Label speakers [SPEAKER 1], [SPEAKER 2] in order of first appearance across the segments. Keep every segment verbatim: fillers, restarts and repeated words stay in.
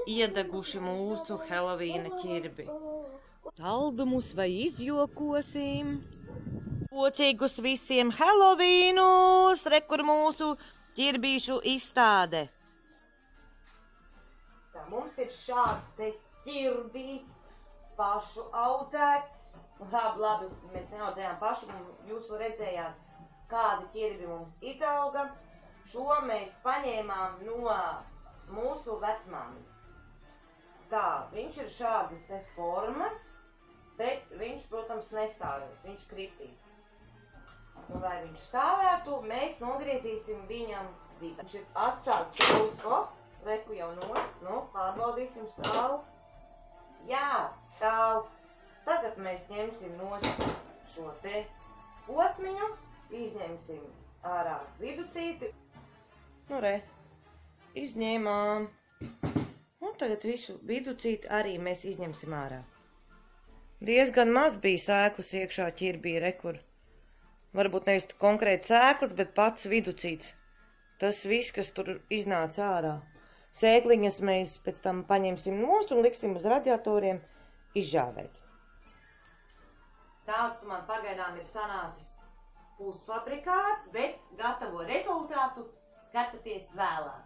[SPEAKER 1] iedeguši mūsu Helovīna ķirbi. Saldumus vai izjokosim? Pocīgus visiem Helovīnus! Re, kur mūsu ķirbīšu izstāde. Tā, mums ir šāds te ķirbīts, pašu audzēts. Labi, labi, mēs neaudzējām pašu, jūs redzējāt, kādi ķirbi mums izauga. Šo mēs paņēmām no mūsu vecmāmiņas. Tā, viņš ir šādas te formas, bet viņš, protams, nestāvēs, viņš kritīs. Un, lai viņš stāvētu, mēs nogriezīsim viņam divi. Viņš ir asāts tulko, reku jau nost, nu, pārbaudīsim, stāv. Jā, stāv. Tagad mēs ņemsim nost šo te posmiņu, izņemsim ārā viducīti. Nu, re, izņēmām. Un tagad visu viducīti arī mēs izņemsim ārā. Diezgan maz bija sēklas iekšā ķirbī, re, kur. Varbūt nevis konkrēti sēklas, bet pats viducīts. Tas viss, kas tur iznāca ārā. Sēkliņas mēs pēc tam paņemsim nost un liksim uz radiatoriem izžāvēt. Tāds man pagaidām ir sanācis pusfabrikāts, bet gatavo rezultātu skatāties vēlāk.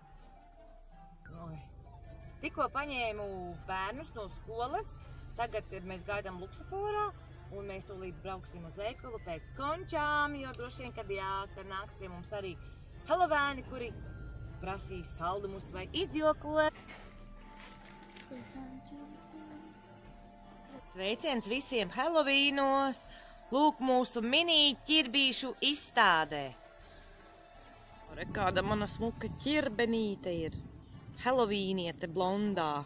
[SPEAKER 1] Tikko paņēmu bērnus no skolas, tagad mēs gaidām luksuforā, un mēs tūlīt brauksim uz veikalu pēc končām, jo droši vien, kad jā, tad nāks pie mums arī Helovēni, kuri prasīs saldumus vai izjokot. Sveiciens visiem Helovīnos! Lūk mūsu mini ķirbīšu izstādē. Re, kāda mana smuka ķirbenīte ir. Helovīniete blondā.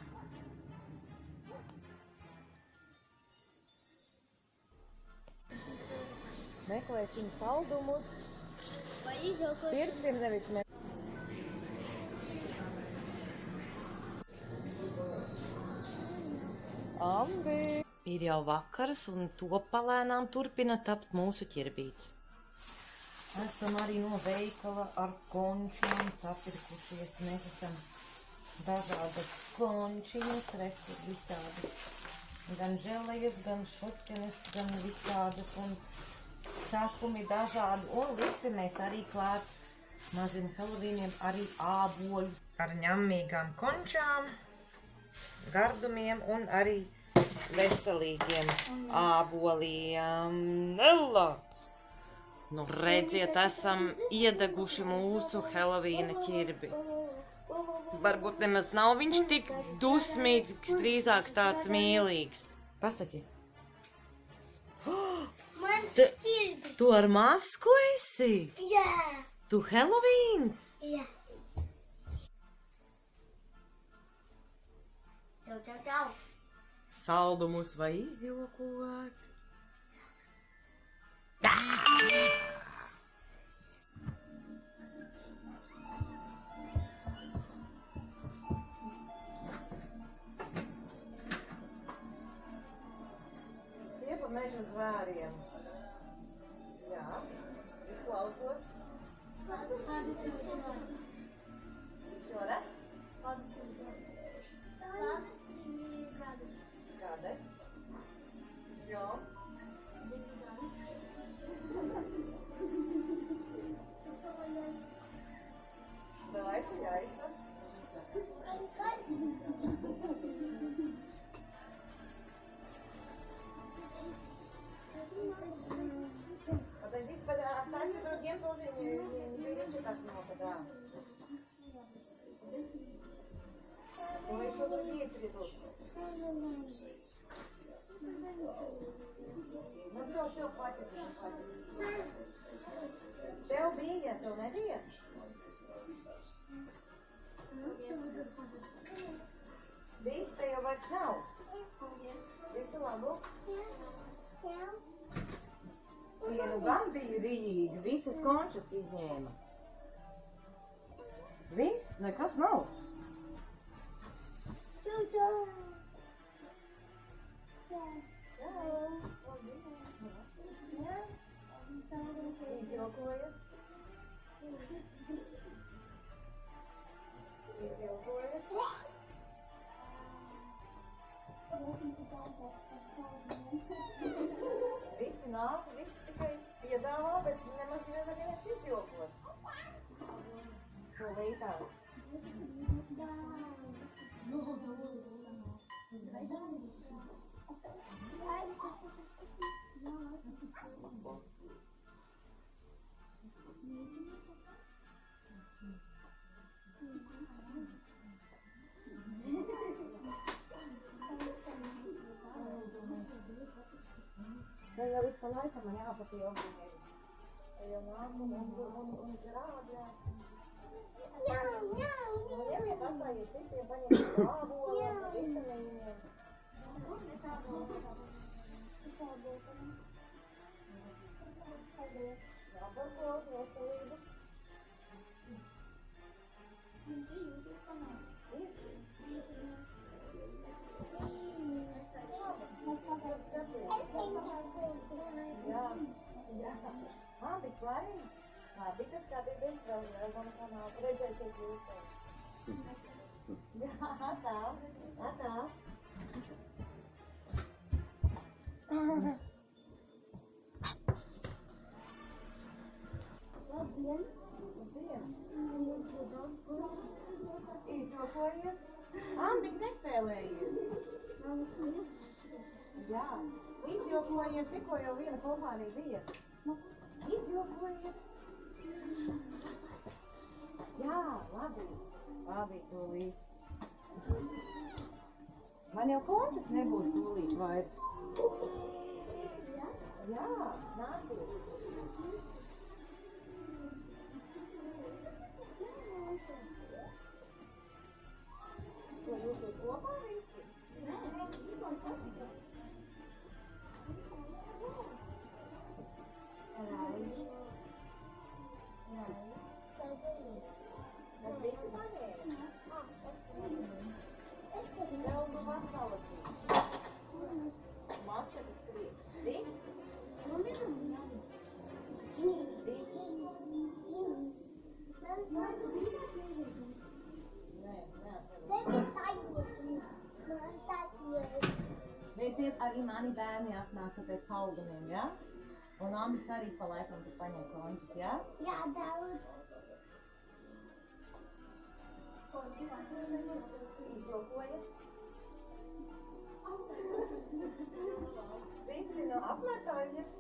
[SPEAKER 1] Meklēsim saldumus.
[SPEAKER 2] Vai izjaukosim?
[SPEAKER 1] Pirksim nevis mēs. Ambi! Ir jau vakars un to palēnām turpina tapt mūsu ķirbīts. Esam arī no veikala ar končiem sapirkušies. Mēs esam dažādas končiņas, rekur visādas. Gan želejas, gan šutenes, gan visādas un sakumi dažādi. Un visi mēs arī klāt maziem Helovīniem arī āboļu ar ņemmīgām končām, gardumiem un arī veselīgiem āboliem. Ella! Nu, redziet, esam iedeguši mūsu Helovīna ķirbi. Varbūt nemaz nav viņš tik dusmīgs, drīzāk tāds mīlīgs. Pasaki.
[SPEAKER 2] Mans ķirbis.
[SPEAKER 1] Tu ar masku esi?
[SPEAKER 2] Jā.
[SPEAKER 1] Tu Helovīns?
[SPEAKER 2] Jā. Čau, čau, čau.
[SPEAKER 1] Saldumus vai izjokot? Tie pa meža zvēriem. Jā, izklausot. Šora? Kādai? Jo. Давайте яйца. Подождите, останьте другим тоже, не, не, не берите так много, да. Но еще другие придут. Nu, tev, tev patīk, tev patīk. Tev bija, tev nebija? Viss te jau vairs nav. Visu labu? Vienu gan bija rīģi, visas končas izņēma. Viss, nekas nav.
[SPEAKER 2] Čau, čau.
[SPEAKER 1] Izjokojat? Izjokojat? Visi nāk, visi tikai piedāvā, bet nemaz nevar izjokot. To lītās. Ja jau ik pa laikam man jāpapildi. Ja jau nāk un, un, un, un grādā. Nu, ņemiet atstājiet citiem, paņemiet āboliem, vitamīniem. Jāparkot, veselību. Jā, jā. Ā, tik svarīgi. Labi, tad skatieties vēl vēl kanālu, redzēsiet jūs. Jā, tā, tā. Labdien! Labdien! Izjokojiet? Ā, tik nespēlējiet. Jā, izjokojiet, tikko jau viena kompānija bija. Izjokojiet. Jā, labi. Labi, tūlīt. Man jau kontas nebūs tūlīt vairs. Jā, nāciet. Ko jūs jūs kopā visi? Nē, tikko sapīt. Raivi. Raivi. Tas visi paņēma? Tev nu atsalasīt. Mačetas skriet. Viss? Redziet, arī mani bērni atnāca pēc saldumiem, ja? Un Andis arī pa laikam tik paņem končus, ja?
[SPEAKER 2] Jā, daudz.
[SPEAKER 1] Izjokojiet. Visi no apmētājies.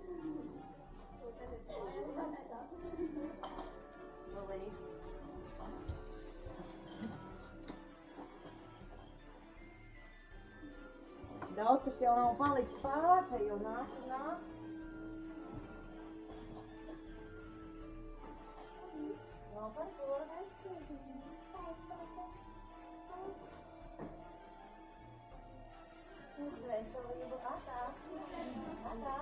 [SPEAKER 1] Tūlīt. Daudz, kas jau nav palicis pāri, jo nāk un nāk. Nav par ko. Veselību, atā. Atā.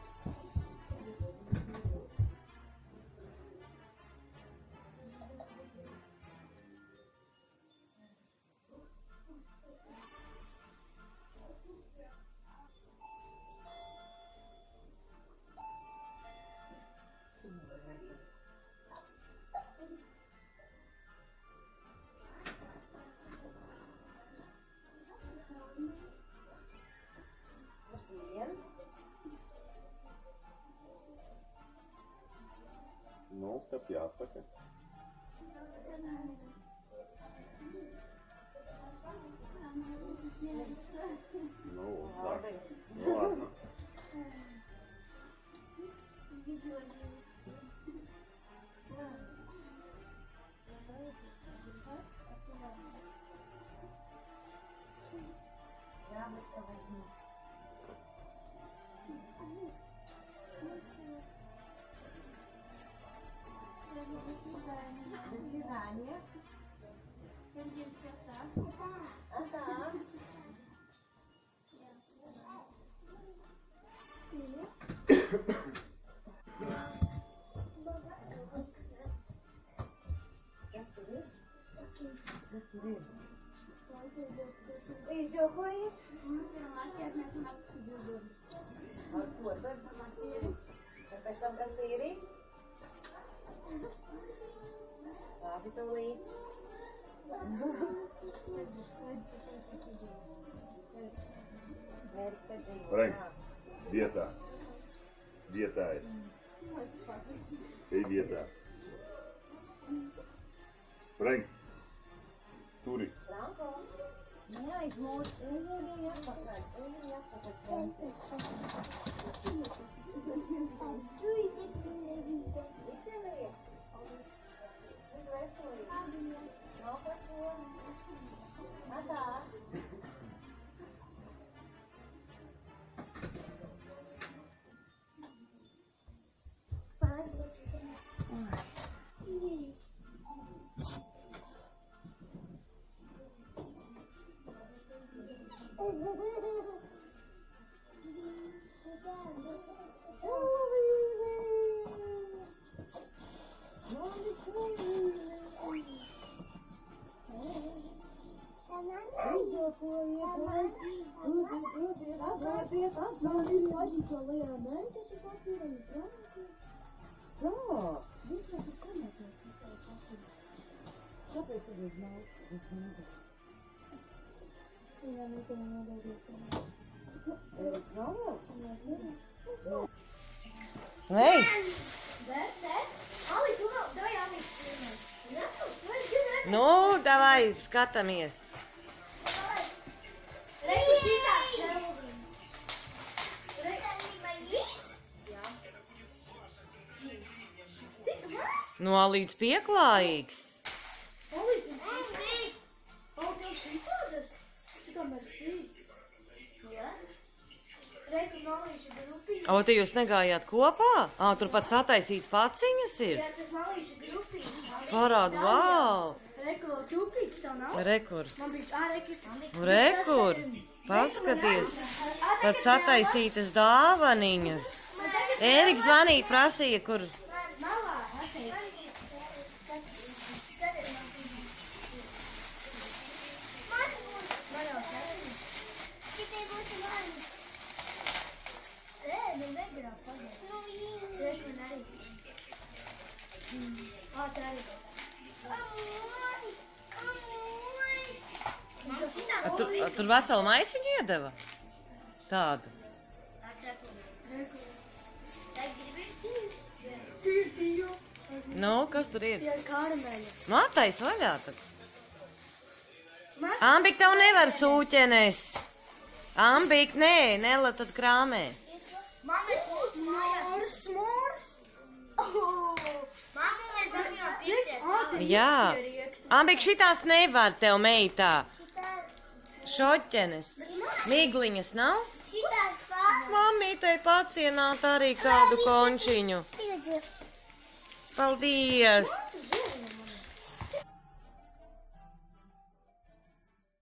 [SPEAKER 3] Nu, kas jāsaka? Nu, saka. Nu, ладно.
[SPEAKER 1] До свидания. Ага. Izjokojiet?
[SPEAKER 2] Mums ir marķēt, mēs maksas jūdam.
[SPEAKER 1] Ar ko tad? Un pēc tam kas ir? Labi, tūlīt.
[SPEAKER 3] Frank, vietā. Vietā ir. Ej vietā. Frank, turi.
[SPEAKER 1] Franko, neaizmūs, ej atpakaļ, ej atpakaļ. Hei! Nu, davai, skatāmies. Nu, Alīts pieklājīgs. O, te jūs negājāt kopā? Ā, tur pat sataisīts paciņas ir. Parādu, vau! Rekur. Rekur. Paskaties. Pat sataisītas dāvaniņas. Ēriks zvanīt prasīja, kur... A, tu, a, tur veselu maisiņu iedeva? Tādu. Nu, kas tur ir? Nu, attais vaļā tad. Ambik, tev nevar sūķenes. Ambik, nē, Nela tad krāmē. Jā. Ambik, šitās nevar tev meitā. Šoķenes. Migliņas nav? Mamītei pacienāt arī kādu končiņu. Paldies!